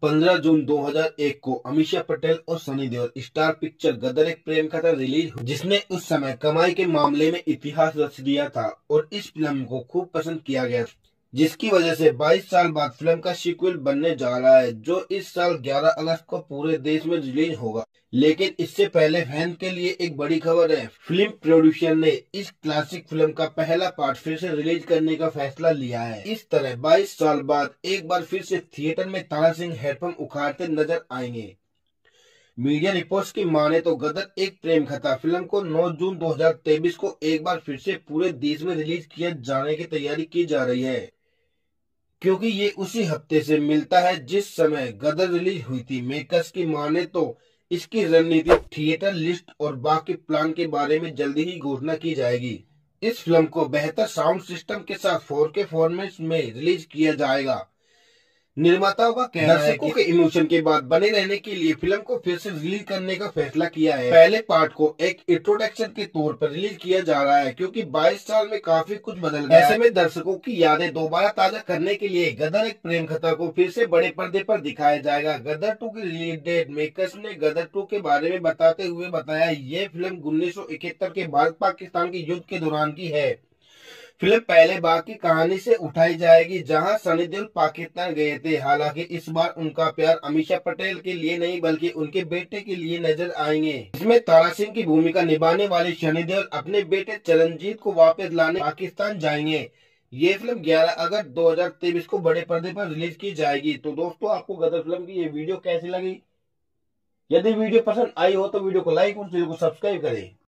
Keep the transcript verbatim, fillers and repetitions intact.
पंद्रह जून दो हज़ार एक को अमीषा पटेल और सनी देओल स्टार पिक्चर गदर एक प्रेम कथा रिलीज हुई, जिसने उस समय कमाई के मामले में इतिहास रच दिया था और इस फिल्म को खूब पसंद किया गया, जिसकी वजह से बाईस साल बाद फिल्म का सीक्वल बनने जा रहा है, जो इस साल ग्यारह अगस्त को पूरे देश में रिलीज होगा। लेकिन इससे पहले फैन के लिए एक बड़ी खबर है। फिल्म प्रोड्यूसर ने इस क्लासिक फिल्म का पहला पार्ट फिर से रिलीज करने का फैसला लिया है। इस तरह बाईस साल बाद एक बार फिर से थिएटर में तारा सिंह हेडपंप उखाड़ते नजर आएंगे। मीडिया रिपोर्ट्स की माने तो गदर एक प्रेम कथा फिल्म को नौ जून दो हज़ार तेईस को एक बार फिर से पूरे देश में रिलीज किया जाने की तैयारी की जा रही है, क्योंकि ये उसी हफ्ते से मिलता है जिस समय गदर रिलीज हुई थी। मेकर्स की माने तो इसकी रणनीति, थिएटर लिस्ट और बाकी प्लान के बारे में जल्दी ही घोषणा की जाएगी। इस फिल्म को बेहतर साउंड सिस्टम के साथ फोर के फॉर्मेट में रिलीज किया जाएगा। निर्माताओं का कहना है कि दर्शकों के इमोशन के बाद बने रहने के लिए फिल्म को फिर से रिलीज करने का फैसला किया है। पहले पार्ट को एक इंट्रोडक्शन के तौर पर रिलीज किया जा रहा है, क्योंकि बाईस साल में काफी कुछ बदल गया है। ऐसे में दर्शकों की यादें दोबारा ताजा करने के लिए गदर एक प्रेम कथा को फिर से बड़े पर्दे पर दिखाया जाएगा। गदर टू की रिलीज डेट मेकर्स ने गदर टू के बारे में बताते हुए बताया, ये फिल्म उन्नीस सौ इकहत्तर के भारत पाकिस्तान के युद्ध के दौरान की है। फिल्म पहले भाग की कहानी से उठाई जाएगी, जहां सनी देओल पाकिस्तान गए थे। हालांकि इस बार उनका प्यार अमीषा पटेल के लिए नहीं बल्कि उनके बेटे के लिए नजर आएंगे। इसमें तारा सिंह की भूमिका निभाने वाले सनी देओल अपने बेटे चरणजीत को वापस लाने पाकिस्तान जाएंगे। ये फिल्म ग्यारह अगस्त दो हज़ार तेईस को बड़े पर्दे पर रिलीज की जाएगी। तो दोस्तों, आपको गदर फिल्म की ये वीडियो कैसी लगी? यदि वीडियो पसंद आई हो तो वीडियो को लाइक और चैनल को सब्सक्राइब करें।